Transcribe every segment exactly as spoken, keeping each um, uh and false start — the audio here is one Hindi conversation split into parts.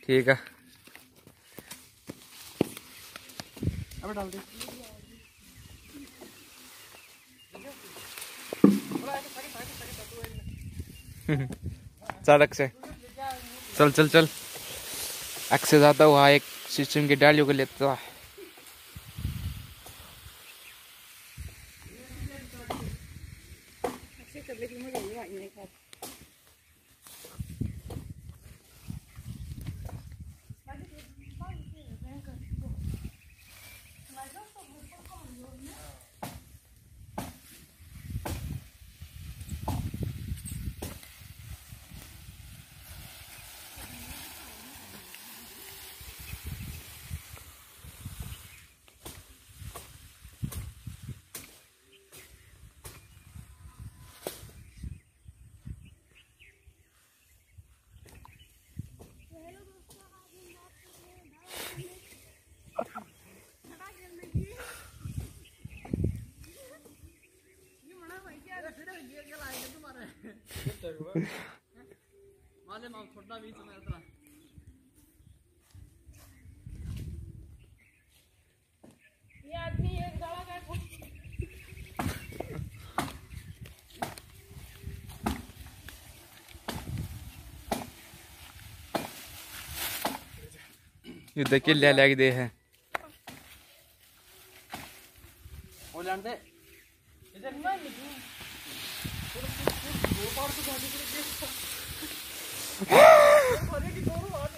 ठीक है अब डाल दे। सड़क से चल चल चल से जाता हुआ एक सिस्टम की डालियों को लेता है। ये देखिए ले ले दे है वो जानते इधर ना निकल दो बार तो गाड़ी के अरे की दोनों आ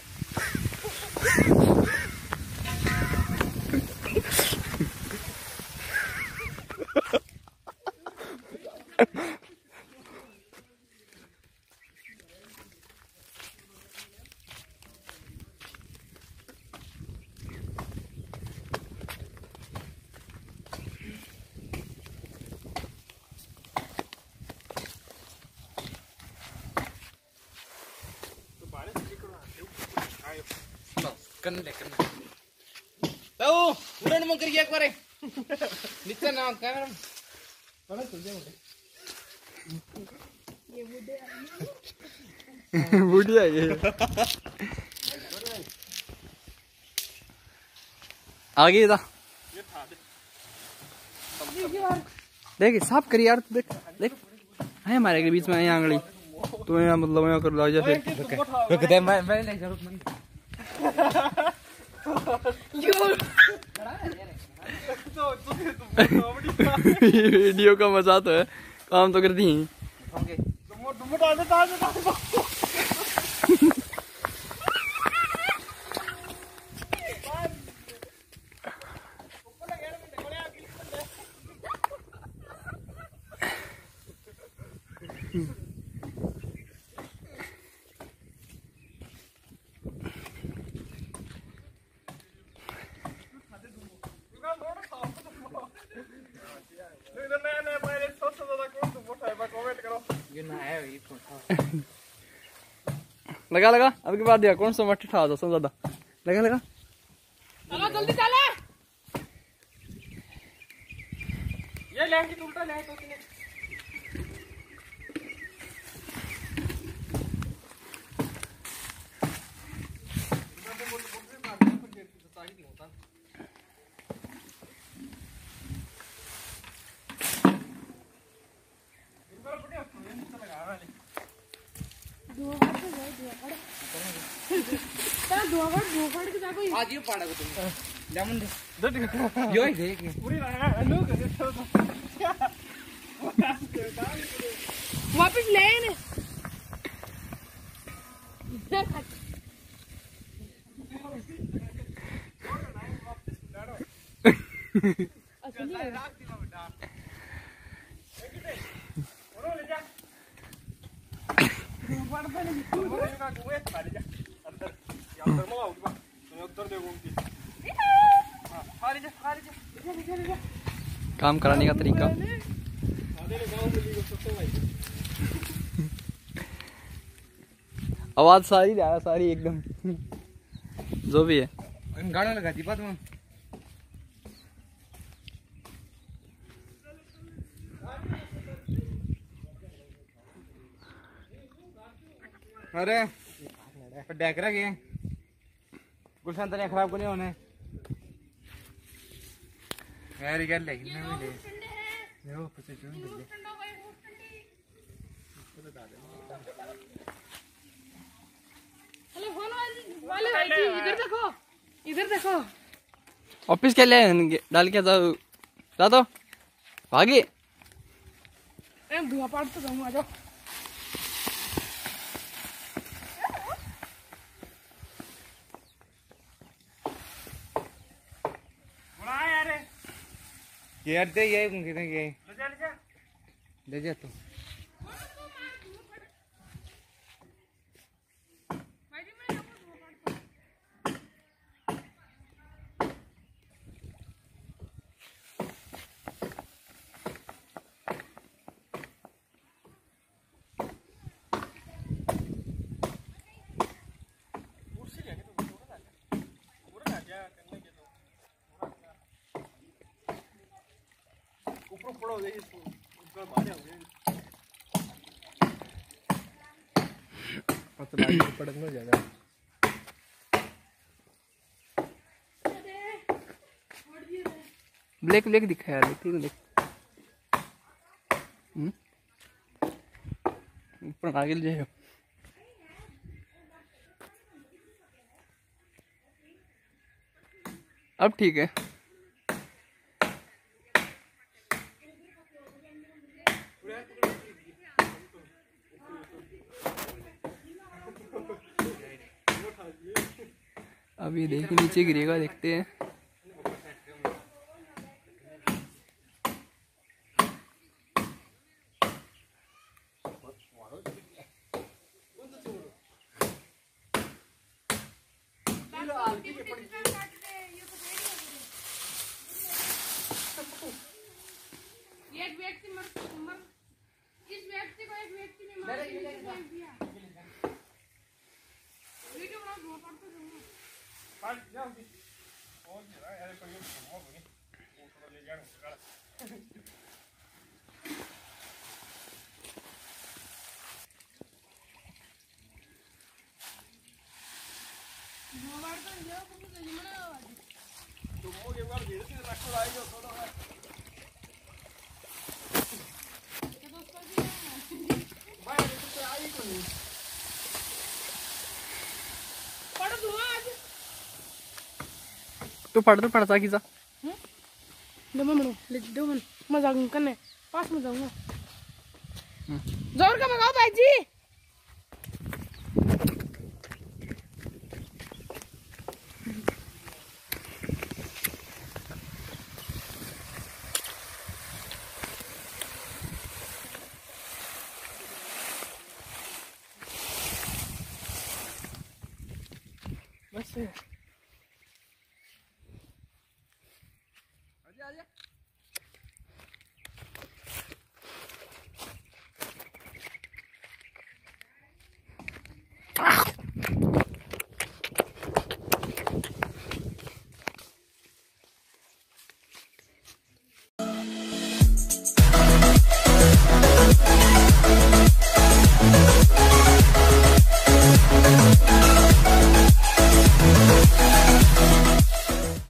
कन ले कन तो उड़न में करिए एक बार नीचे ना कैमरा पकड़ चल जाए ये बुढ़िया बुढ़िया ये आगे था ये था देख साफ करिए यार देख देख है हमारे के बीच में यहाँ आंगली तो यहाँ मतलब यहाँ कर ला जा फिर कहते मैं मैं नहीं जरूरत नहीं वीडियो का मजा तो है काम तो करती हैं। लगा लगा अब की बात दिया कौन सा मट्टी उठा दो सब ज्यादा लगा लगा चलो जल्दी चले ये लेंगे की उल्टा ले तो किने आज ये पाड़ा को तुम लेमन दे यो ही देख पूरी लो वापस ले ने काम कराने का तरीका आवाज सारी जा सारी एकदम जो भी है गाना लगा दी बात में अरे डेकरा के गुलशन तने खराब को नहीं होने यार क्या लेकिन नहीं मिले यो पीछे क्यों मिले हेलो फोन वाले भाई जी इधर देखो इधर देखो ऑफिस के लिए डाल के जाओ जा दो भागी ए धुआं पाड़ तो जाऊं आ जाओ यार दे ये मुझे दे ये ले जा ले जा ले जा तू ऊपर पड़ो दे इसको ऊपर मारे होंगे पता नहीं पड़क ना जाएगा ब्लैक ब्लैक दिखा यार ठीक देख हम्म ऊपर आगे ले जाओ अब ठीक है अभी देखिए नीचे गिरेगा देखते हैं एक व्यक्ति मर मर इस व्यक्ति को एक व्यक्ति ने मार दिया वीडियो बना दो पड़ तो दूंगा पाल जाओ जी और यार कोई हो गई वो तो ले जाओ दो बार तो जाओ कुछ नहीं मना तुम हो एक बार धीरे धीरे रखो आई जाओ थोड़ा तू पढ़ तो पढ़ता किसा दो मन ले दो मन मजाक करने पास में जाऊंगा जोर का भगाओ भाई जी बस